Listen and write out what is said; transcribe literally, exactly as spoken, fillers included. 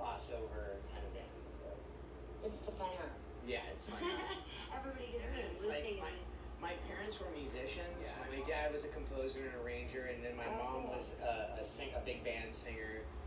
gloss over kind of band. So. It's the fun house. Yeah, it's fun house. Everybody gets to like my, my parents were musicians. Yeah, my dad was a composer and arranger, and then my oh. mom was a, a, sing, a big band singer.